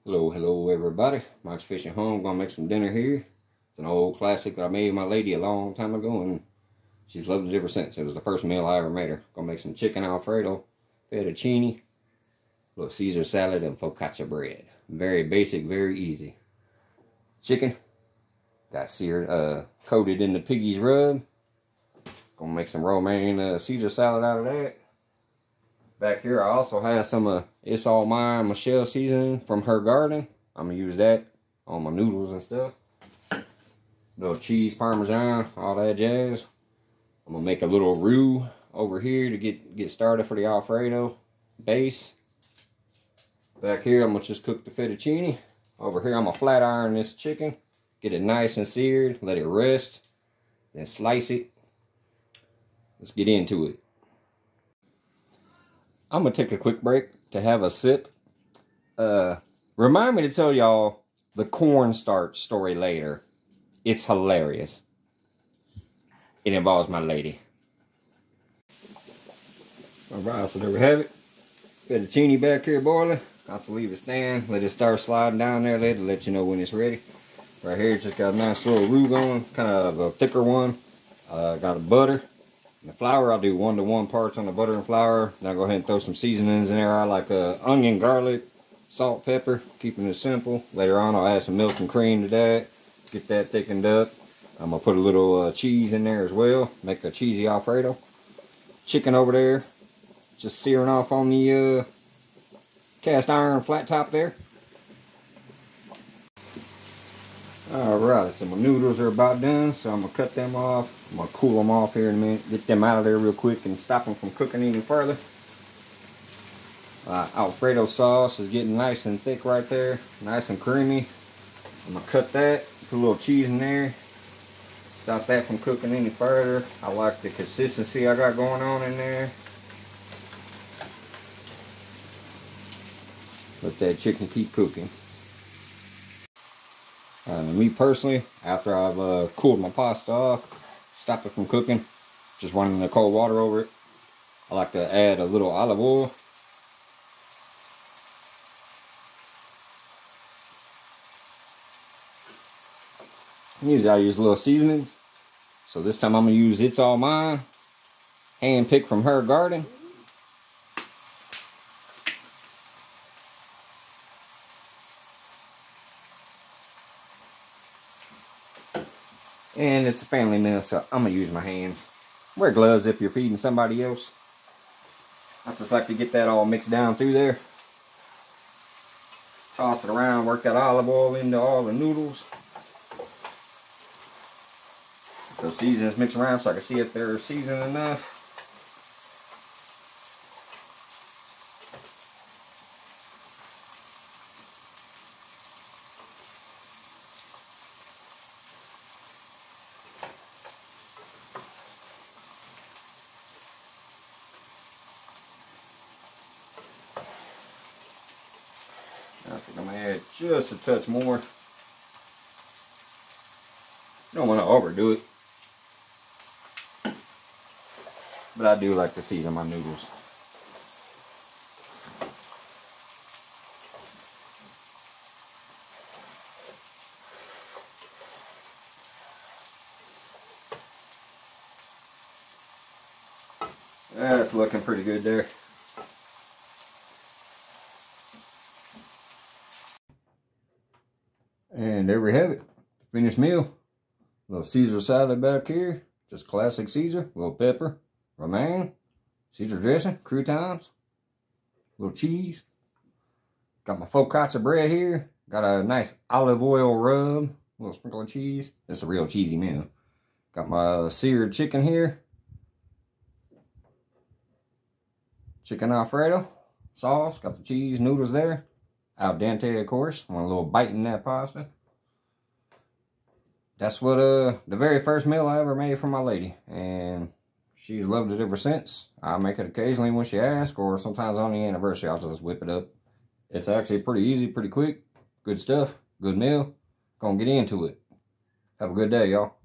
Hello everybody. Mike's Fishing Home. Gonna make some dinner here. It's an old classic that I made my lady a long time ago, and she's loved it ever since. It was the first meal I ever made her. Gonna make some chicken Alfredo, fettuccine, a little Caesar salad, and focaccia bread. Very basic, very easy. Chicken got seared, coated in the piggy's rub. Gonna make some romaine Caesar salad out of that. Back here I also have some It's All Mine Michelle seasoning from her garden. I'm gonna use that on my noodles and stuff. Little cheese, parmesan, all that jazz. I'm gonna make a little roux over here to get started for the Alfredo base. Back here I'm gonna just cook the fettuccine. Over here I'm gonna flat iron this chicken, get it nice and seared, let it rest, then slice it. Let's get into it. I'm gonna take a quick break to have a sip. Remind me to tell y'all the cornstarch story later. It's hilarious. It involves my lady. Alright, so there we have it. Fettuccine back here boiling. Got to leave it stand. Let it start sliding down there. Let you know when it's ready. Right here, just got a nice little roux going. Kind of a thicker one. Got a butter. The flour, I'll do 1-to-1 parts on the butter and flour. Now go ahead and throw some seasonings in there. I like onion, garlic, salt, pepper, keeping it simple. Later on, I'll add some milk and cream to that. Get that thickened up. I'm going to put a little cheese in there as well. Make a cheesy Alfredo. Chicken over there. Just searing off on the cast iron flat top there. Alright, so my noodles are about done, so I'm going to cut them off. I'm going to cool them off here in a minute, get them out of there real quick and stop them from cooking any further. Alfredo sauce is getting nice and thick right there, nice and creamy. I'm going to cut that, put a little cheese in there, stop that from cooking any further. I like the consistency I got going on in there. Let that chicken keep cooking. Me personally, after I've cooled my pasta off, stopped it from cooking, just running the cold water over it, I like to add a little olive oil. Usually I use little seasonings. So this time I'm going to use It's All Mine, hand-picked from her garden. And it's a family meal, so I'm going to use my hands. Wear gloves if you're feeding somebody else. I just like to get that all mixed down through there. Toss it around, work that olive oil into all the noodles. Those seasonings mix around so I can see if they're seasoned enough. I think I'm going to add just a touch more. You don't want to overdo it. But I do like to season my noodles. That's looking pretty good there. And there we have it. Finished meal. A little Caesar salad back here. Just classic Caesar. A little pepper, romaine, Caesar dressing, croutons, a little cheese. Got my focaccia bread here. Got a nice olive oil rub. A little sprinkle of cheese. It's a real cheesy meal. Got my seared chicken here. Chicken Alfredo sauce. Got the cheese, noodles there. Al dente, of course. Want a little bite in that pasta. That's what the very first meal I ever made for my lady, and she's loved it ever since. I make it occasionally when she asks, or sometimes on the anniversary I'll just whip it up. It's actually pretty easy, pretty quick. Good stuff, good meal. Gonna get into it. Have a good day, y'all.